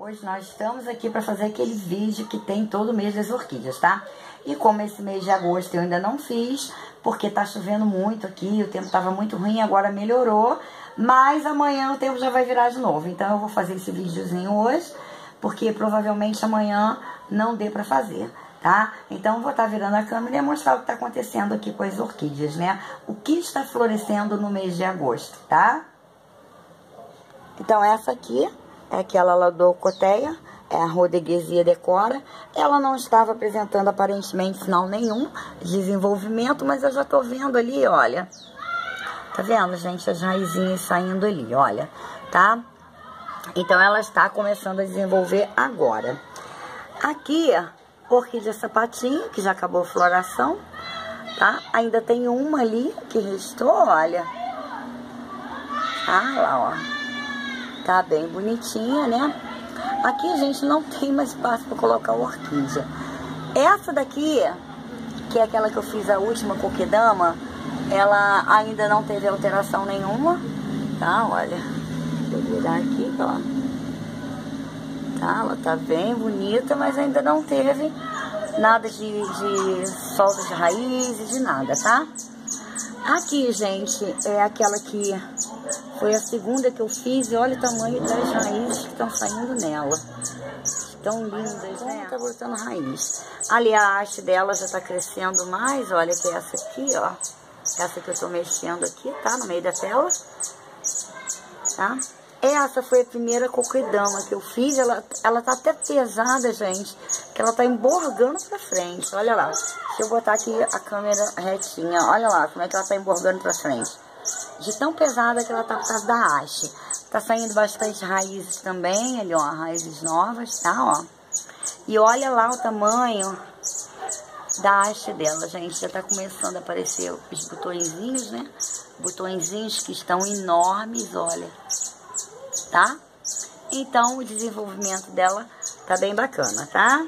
Hoje nós estamos aqui para fazer aquele vídeo que tem todo mês das orquídeas, tá? E como esse mês de agosto eu ainda não fiz, porque tá chovendo muito aqui, o tempo tava muito ruim, agora melhorou, mas amanhã o tempo já vai virar de novo. Então eu vou fazer esse videozinho hoje, porque provavelmente amanhã não dê para fazer, tá? Então eu vou estar virando a câmera e mostrar o que tá acontecendo aqui com as orquídeas, né? O que está florescendo no mês de agosto, tá? Então essa aqui é aquela Ladocoteia, é a Rodeguesia Decora. Ela não estava apresentando aparentemente sinal nenhum de desenvolvimento, mas eu já tô vendo ali, olha. Tá vendo, gente? As raizinhas saindo ali, olha, tá? Então ela está começando a desenvolver agora. Aqui, orquídea sapatinho, que já acabou a floração, tá? Ainda tem uma ali que restou, olha. Ah, lá, ó. Tá bem bonitinha, né? Aqui, gente, não tem mais espaço para colocar orquídea. Essa daqui, que é aquela que eu fiz a última coquedama, ela ainda não teve alteração nenhuma, tá? Olha, deixa eu virar aqui, ó. Tá, ela tá bem bonita, mas ainda não teve nada de solta de raízes, de nada, tá? Aqui, gente, é aquela que foi a segunda que eu fiz e olha o tamanho das raízes que estão saindo nela. Tão lindas, né? Tá botando raiz. Ali a haste dela já tá crescendo mais, olha que é essa aqui, ó. Essa que eu tô mexendo aqui, tá? No meio da tela. Tá? Essa foi a primeira coquedama que eu fiz. Ela tá até pesada, gente, que ela tá emborgando pra frente. Olha lá. Deixa eu botar aqui a câmera retinha. Olha lá como é que ela tá emborgando pra frente. De tão pesada que ela tá por causa da haste. Tá saindo bastante raízes também, ali, ó, raízes novas, tá, ó. E olha lá o tamanho da haste dela, gente. Já tá começando a aparecer os botõezinhos, né? Botõezinhos que estão enormes, olha. Tá? Então, o desenvolvimento dela tá bem bacana, tá?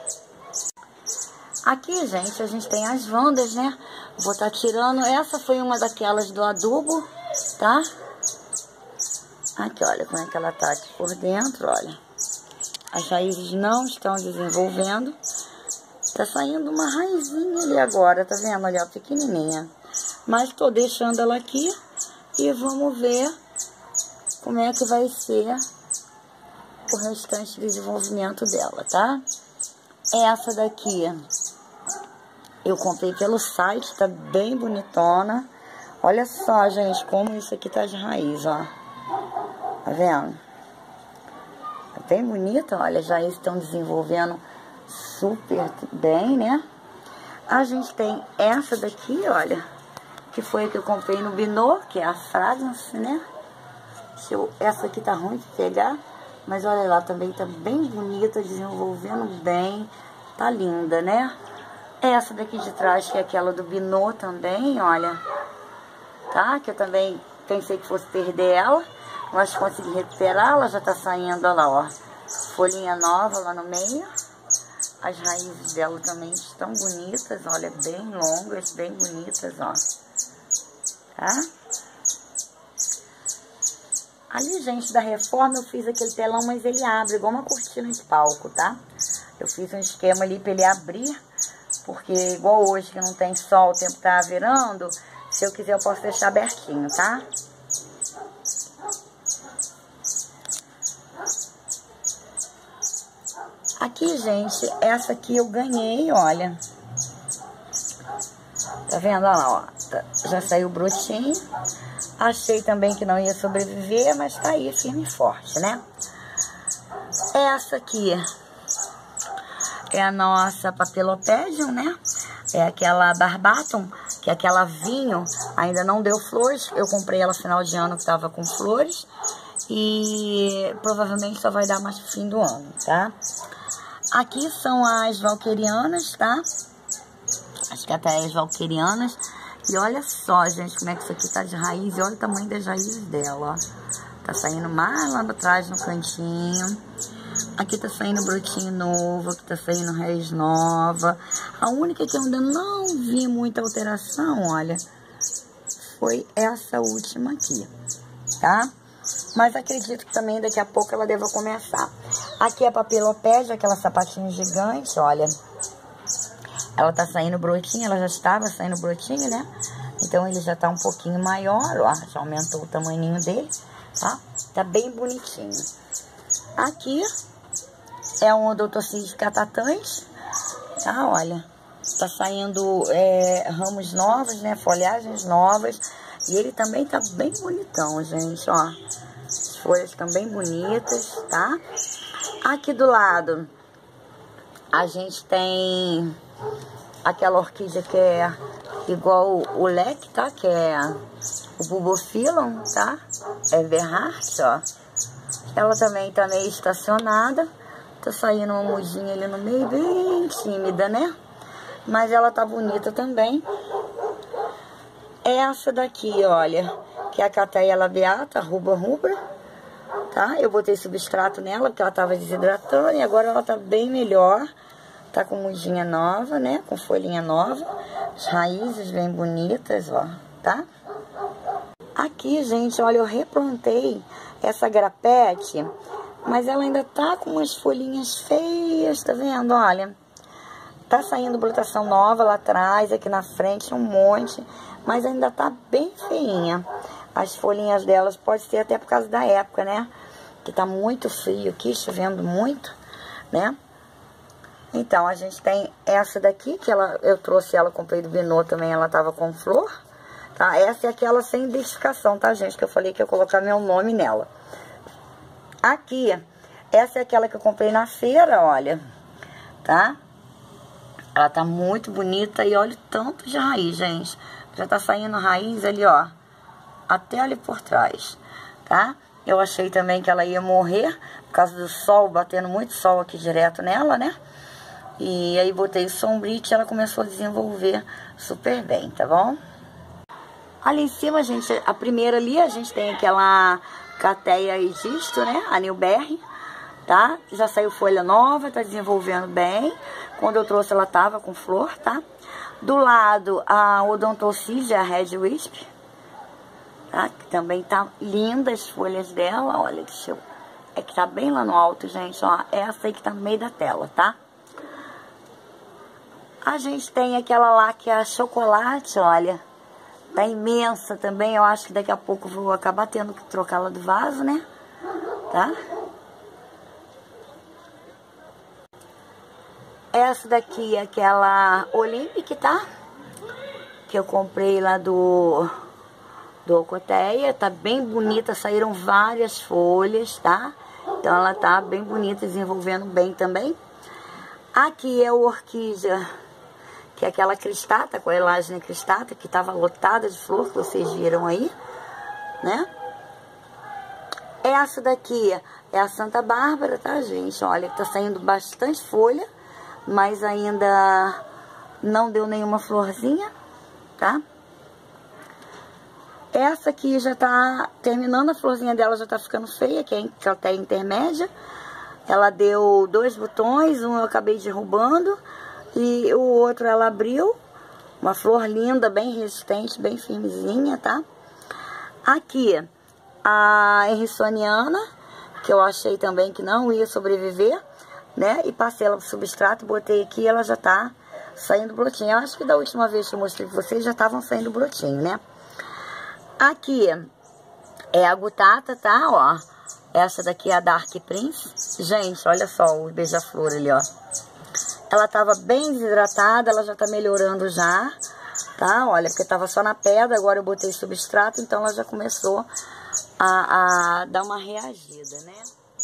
Aqui, gente, a gente tem as vandas, né? Vou estar tirando. Essa foi uma daquelas do adubo, tá? Aqui, olha como é que ela tá aqui por dentro, olha. As raízes não estão desenvolvendo. Tá saindo uma raizinha ali agora, tá vendo? Olha, pequenininha. Mas tô deixando ela aqui e vamos ver como é que vai ser o restante do desenvolvimento dela, tá? Essa daqui eu comprei pelo site, tá bem bonitona. Olha só, gente, como isso aqui tá de raiz, ó. Tá vendo? Tá bem bonita, olha, as raízes estão desenvolvendo super bem, né? A gente tem essa daqui, olha, que foi a que eu comprei no Binô, que é a Fragrance, né? Essa aqui tá ruim de pegar, mas olha lá, também tá bem bonita, desenvolvendo bem, tá linda, né? Essa daqui de trás, que é aquela do Binô também, olha, tá? Que eu também pensei que fosse perder ela, mas consegui recuperar, ela já tá saindo, olha lá, ó, folhinha nova lá no meio. As raízes dela também estão bonitas, olha, bem longas, bem bonitas, ó, tá? Ali, gente, da reforma eu fiz aquele telão, mas ele abre igual uma cortina de palco, tá? Eu fiz um esquema ali pra ele abrir, porque igual hoje que não tem sol, o tempo tá virando, se eu quiser eu posso deixar abertinho, tá? Aqui, gente, essa aqui eu ganhei, olha. Tá vendo? Olha lá, ó. Já saiu o brotinho. Achei também que não ia sobreviver, mas tá aí, firme e forte, né? Essa aqui é a nossa Papilopédium, né? É aquela Barbatum, que é aquela vinho, ainda não deu flores. Eu comprei ela no final de ano que tava com flores. E provavelmente só vai dar mais pro fim do ano, tá? Aqui são as valquerianas, tá? Acho que até as valquerianas. E olha só, gente, como é que isso aqui tá de raiz. E olha o tamanho das raízes dela, ó. Tá saindo mais lá atrás no cantinho. Aqui tá saindo brotinho novo, aqui tá saindo raiz nova. A única que eu ainda não vi muita alteração, olha, foi essa última aqui, tá? Mas acredito que também daqui a pouco ela deva começar. Aqui é a papilopédia, aquela sapatinho gigante, olha. Ela tá saindo brotinho, ela já estava saindo brotinho, né? Então ele já tá um pouquinho maior, ó. Já aumentou o tamanhinho dele, tá? Tá bem bonitinho. Aqui é um odontocídio catatães, tá? Olha, tá saindo ramos novos, né? Folhagens novas. E ele também tá bem bonitão, gente, ó. As folhas estão bem bonitas, tá? Aqui do lado, a gente tem aquela orquídea que é igual o leque, tá? Que é o Bulbophyllum, tá? É Verhart, ó. Ela também tá meio estacionada. Tá saindo uma mudinha ali no meio, bem tímida, né? Mas ela tá bonita também. Essa daqui, olha, que é a Cattleya labiata, rubra, tá? Eu botei substrato nela porque ela tava desidratando e agora ela tá bem melhor. Tá com mudinha nova, né? Com folhinha nova. As raízes bem bonitas, ó, tá? Aqui, gente, olha, eu replantei essa grapete, mas ela ainda tá com umas folhinhas feias, tá vendo? Olha, tá saindo brotação nova lá atrás, aqui na frente um monte, mas ainda tá bem feinha. As folhinhas delas pode ser até por causa da época, né? Que tá muito frio aqui, chovendo muito, né? Então, a gente tem essa daqui, que eu trouxe ela, comprei do Binô também, ela tava com flor, tá? Essa é aquela sem identificação, tá, gente? Que eu falei que ia colocar meu nome nela. Aqui, essa é aquela que eu comprei na feira, olha, tá? Ela tá muito bonita e olha o tanto de raiz, gente. Já tá saindo raiz ali, ó, até ali por trás, tá? Eu achei também que ela ia morrer por causa do sol, batendo muito sol aqui direto nela, né? E aí botei sombrite e ela começou a desenvolver super bem, tá bom? Ali em cima, gente, a primeira ali, a gente tem aquela Cattleya Aegisto, né? A Newberry, tá? Já saiu folha nova, tá desenvolvendo bem. Quando eu trouxe ela tava com flor, tá? Do lado, a Odontocídia, a Red Wisp, tá? Que também tá linda as folhas dela, olha, deixa eu... É que tá bem lá no alto, gente, ó. Essa aí que tá no meio da tela, tá? A gente tem aquela lá que é a chocolate, olha. Tá imensa também, eu acho que daqui a pouco eu vou acabar tendo que trocá-la do vaso, né? Tá? Essa daqui é aquela Olympic, tá? Que eu comprei lá do Ocoteia. Tá bem bonita, saíram várias folhas, tá? Então ela tá bem bonita, desenvolvendo bem também. Aqui é o orquídea, que é aquela cristata, com a Elagina cristata, que tava lotada de flor, que vocês viram aí, né? Essa daqui é a Santa Bárbara, tá, gente? Olha, tá saindo bastante folha, mas ainda não deu nenhuma florzinha, tá? Essa aqui já tá terminando, a florzinha dela já tá ficando feia, que é a Cattleya intermédia. Ela deu 2 botões, um eu acabei derrubando e o outro ela abriu. Uma flor linda, bem resistente, bem firmezinha, tá? Aqui, a Henrissoniana, que eu achei também que não ia sobreviver, né? E passei ela pro substrato, botei aqui e ela já tá saindo brotinho. Eu acho que da última vez que eu mostrei pra vocês já estavam saindo brotinho, né? Aqui é a Gutata, tá? Ó, essa daqui é a Dark Prince. Gente, olha só o beija-flor ali, ó. Ela tava bem desidratada, ela já tá melhorando já, tá? Olha, porque tava só na pedra, agora eu botei substrato, então ela já começou a dar uma reagida, né?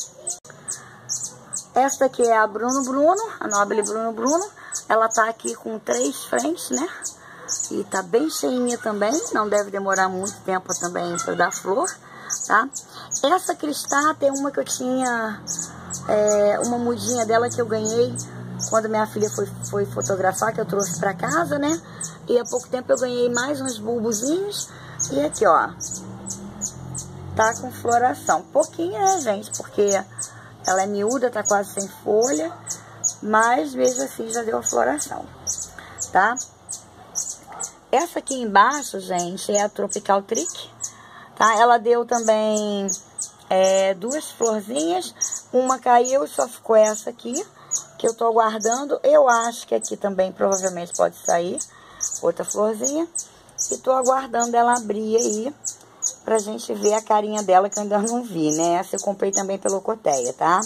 Esta aqui é a Bruno, a Nobile Bruno. Ela tá aqui com 3 frentes, né? E tá bem cheinha também, não deve demorar muito tempo também para dar flor, tá? Essa cristata é uma que eu tinha, uma mudinha dela que eu ganhei quando minha filha foi fotografar, que eu trouxe pra casa, né? E há pouco tempo eu ganhei mais uns bulbozinhos. E aqui, ó, tá com floração. Pouquinho, né, gente? Porque ela é miúda, tá quase sem folha. Mas, mesmo assim, já deu a floração, tá? Essa aqui embaixo, gente, é a Tropical Trick, tá? Ela deu também 2 florzinhas, Uma caiu e só ficou essa aqui, que eu tô aguardando. Eu acho que aqui também provavelmente pode sair outra florzinha. E tô aguardando ela abrir aí, pra gente ver a carinha dela, que eu ainda não vi, né? Essa eu comprei também pela Ocoteia, tá?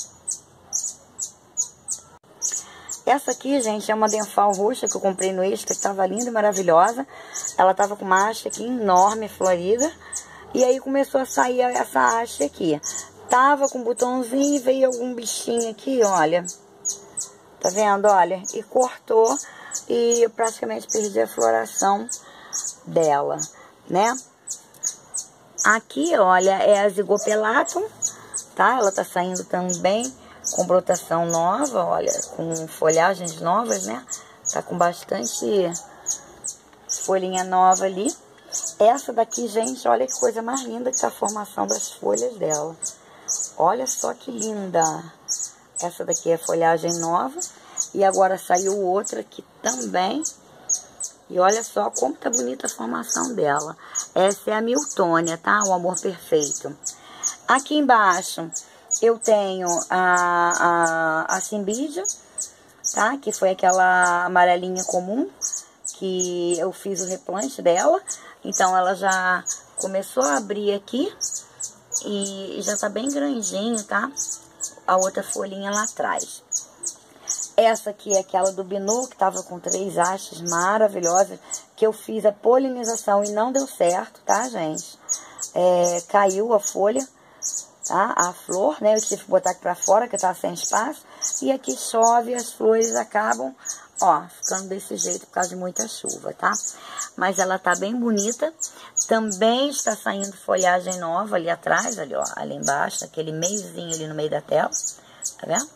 Essa aqui, gente, é uma denfal roxa que eu comprei no Extra, que tava linda e maravilhosa. Ela tava com uma haste aqui enorme, florida. E aí começou a sair essa haste aqui. Tava com um botãozinho e veio algum bichinho aqui, olha. Tá vendo? Olha. E cortou e eu praticamente perdi a floração dela, né? Aqui, olha, é a Zygopelatum, tá? Ela tá saindo também com brotação nova, olha, com folhagens novas, né? Tá com bastante folhinha nova ali. Essa daqui, gente, olha que coisa mais linda que tá a formação das folhas dela. Olha só que linda. Essa daqui é folhagem nova. E agora saiu outra aqui também. E olha só como tá bonita a formação dela. Essa é a Miltônia, tá? O amor perfeito. Aqui embaixo eu tenho a Cymbidia, tá? Que foi aquela amarelinha comum que eu fiz o replante dela. Então ela já começou a abrir aqui e já tá bem grandinho, tá? A outra folhinha lá atrás. Essa aqui é aquela do Binu, que tava com 3 hastes maravilhosas, que eu fiz a polinização e não deu certo, tá, gente? Caiu a folha, tá? A flor, né? Eu tive que botar aqui pra fora, que tá sem espaço. E aqui chove e as flores acabam, ó, ficando desse jeito por causa de muita chuva, tá? Mas ela tá bem bonita. Também está saindo folhagem nova ali atrás, ali, ó, ali embaixo, aquele meiozinho ali no meio da tela, tá vendo?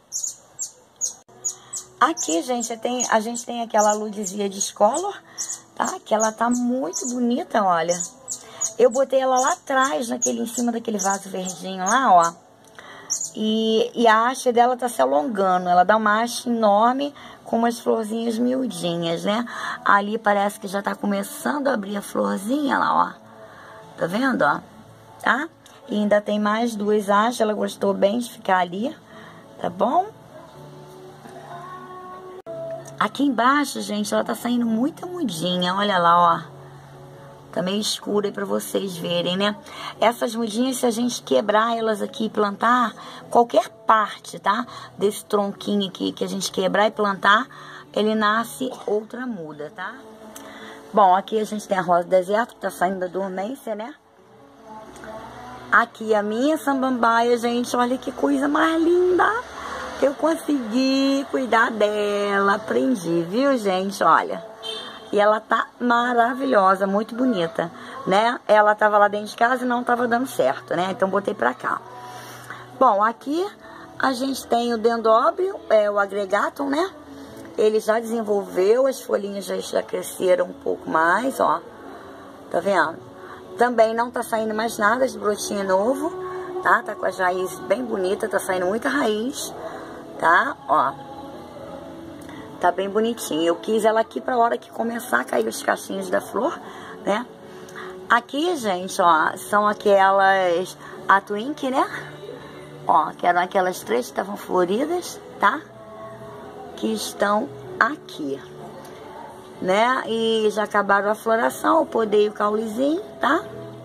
Aqui, gente, a gente tem aquela Ludisia Discolor, tá? Que ela tá muito bonita, olha. Eu botei ela lá atrás, em cima daquele vaso verdinho lá, ó. E a haste dela tá se alongando. Ela dá uma haste enorme com umas florzinhas miudinhas, né? Ali parece que já tá começando a abrir a florzinha lá, ó. Tá vendo, ó? Tá? E ainda tem mais 2 hastes. Ela gostou bem de ficar ali, tá bom? Aqui embaixo, gente, ela tá saindo muito mudinha. Olha lá, ó. Tá meio escura aí pra vocês verem, né? Essas mudinhas, se a gente quebrar elas aqui e plantar, qualquer parte, tá? Desse tronquinho aqui que a gente quebrar e plantar, ele nasce outra muda, tá? Bom, aqui a gente tem a rosa do deserto, que tá saindo da dormência, né? Aqui a minha samambaia, gente, olha que coisa mais linda! Eu consegui cuidar dela, aprendi, viu, gente? Olha. E ela tá maravilhosa, muito bonita, né? Ela tava lá dentro de casa e não tava dando certo, né? Então botei pra cá. Bom, aqui a gente tem o dendróbio, o agregatum, né? Ele já desenvolveu, as folhinhas já cresceram um pouco mais, ó. Tá vendo? Também não tá saindo mais nada de brotinho novo, tá? Tá com as raízes bem bonitas, tá saindo muita raiz, tá? Ó. Tá bem bonitinho. Eu quis ela aqui pra hora que começar a cair os cachinhos da flor, né? Aqui, gente, ó, são aquelas... A Twink, né? Ó, que eram aquelas 3 que estavam floridas, tá? Que estão aqui, né? E já acabaram a floração. Eu podei o caulezinho, tá?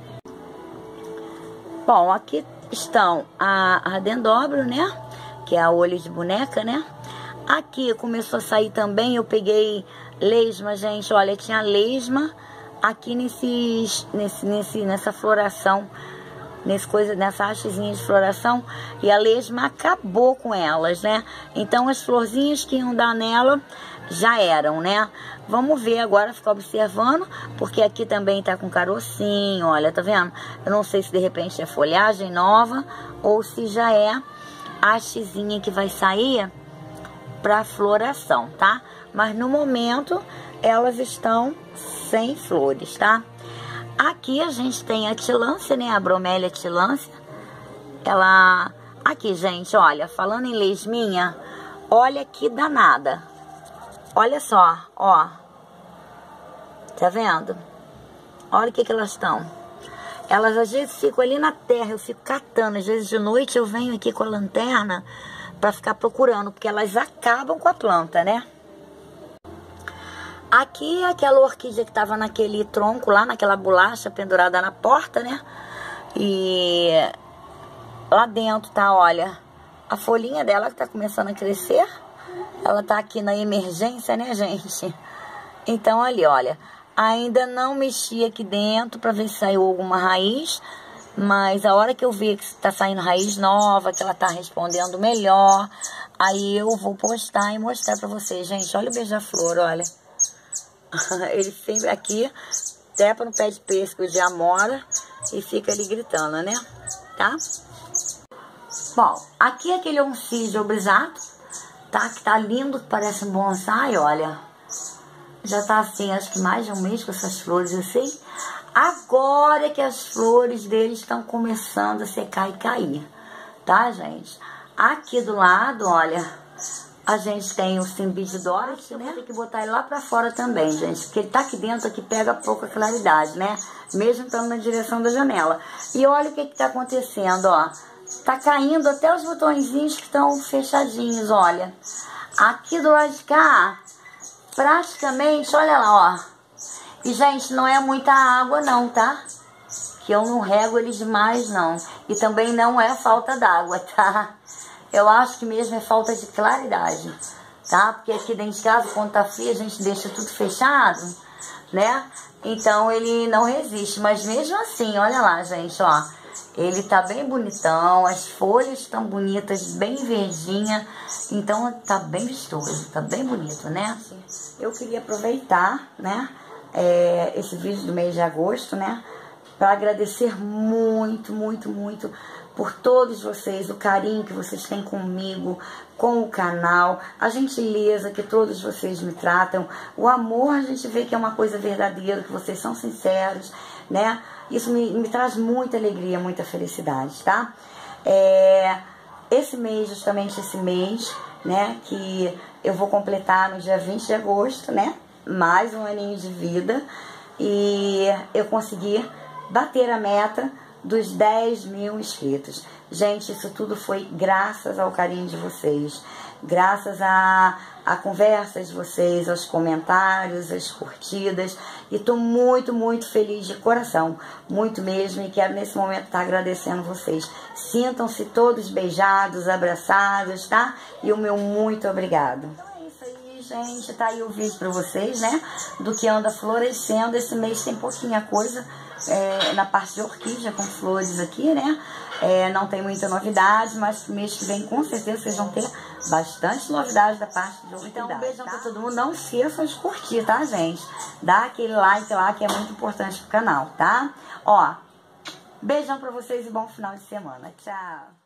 Bom, aqui estão a dendróbio, né? Que é a olho de boneca, né? Aqui começou a sair também, eu peguei lesma, gente, olha, tinha lesma aqui nessa floração, nessa hastezinha de floração, e a lesma acabou com elas, né? Então as florzinhas que iam dar nela já eram, né? Vamos ver agora, ficar observando, porque aqui também tá com carocinho, olha, tá vendo? Eu não sei se de repente é folhagem nova ou se já é a hastezinha que vai sair para floração, tá? Mas no momento elas estão sem flores, tá? Aqui a gente tem a tilância, né? A bromélia tilância. Ela... Aqui, gente, olha, falando em lesminha, olha que danada. Olha só, ó. Tá vendo? Olha o que elas estão. Elas às vezes ficam ali na terra, eu fico catando. Às vezes de noite eu venho aqui com a lanterna para ficar procurando, porque elas acabam com a planta, né? Aqui é aquela orquídea que tava naquele tronco lá, naquela bolacha pendurada na porta, né? E lá dentro tá, olha, a folhinha dela que tá começando a crescer. Ela tá aqui na emergência, né, gente? Então ali, olha, ainda não mexi aqui dentro para ver se saiu alguma raiz, mas a hora que eu ver que tá saindo raiz nova, que ela tá respondendo melhor, aí eu vou postar e mostrar para vocês, gente. Olha o beija-flor, olha. Ele sempre aqui, trepa no pé de pêssego de amora e fica ali gritando, né? Tá? Bom, aqui é aquele oncídio brisato, tá? Que tá lindo, que parece um bonsai, olha. Já tá assim, acho que mais de um mês com essas flores assim. Agora é que as flores deles estão começando a secar e cair, tá, gente? Aqui do lado, olha, a gente tem o Cymbididoris, né? Tem que botar ele lá pra fora também, gente, porque ele tá aqui dentro, aqui pega pouca claridade, né? Mesmo estando na direção da janela. E olha o que que tá acontecendo, ó. Tá caindo até os botõezinhos que estão fechadinhos, olha. Aqui do lado de cá, praticamente, olha lá, ó. E, gente, não é muita água não, tá? Que eu não rego eles demais, não. E também não é falta d'água, tá? Eu acho que mesmo é falta de claridade, tá? Porque aqui dentro de casa, quando tá frio, a gente deixa tudo fechado, né? Então ele não resiste. Mas mesmo assim, olha lá, gente, ó. Ele tá bem bonitão, as folhas estão bonitas, bem verdinha. Então tá bem vistoso, tá bem bonito, né? Eu queria aproveitar, né, esse vídeo do mês de agosto, né, para agradecer muito, muito, muito por todos vocês, o carinho que vocês têm comigo, com o canal, a gentileza que todos vocês me tratam, o amor, a gente vê que é uma coisa verdadeira, que vocês são sinceros, né? Isso me traz muita alegria, muita felicidade, tá? Esse mês, justamente esse mês, né, que eu vou completar no dia 20 de agosto, né, mais um aninho de vida, e eu consegui bater a meta dos 10 mil inscritos. Gente, isso tudo foi graças ao carinho de vocês, graças a conversas de vocês, aos comentários, às curtidas, e tô muito, muito feliz de coração, muito mesmo, e quero nesse momento estar agradecendo vocês. Sintam-se todos beijados, abraçados, tá? E o meu muito obrigado. Então é isso aí, gente, tá aí o vídeo pra vocês, né, do que anda florescendo. Esse mês tem pouquinha coisa na parte de orquídea com flores aqui, né? Não tem muita novidade, mas mês que vem com certeza vocês vão ter bastante novidade da parte de orquídea. Então um beijão, tá, pra todo mundo. Não esqueçam de curtir, tá, gente? Dá aquele like lá que é muito importante pro canal, tá? Ó, beijão pra vocês e bom final de semana. Tchau!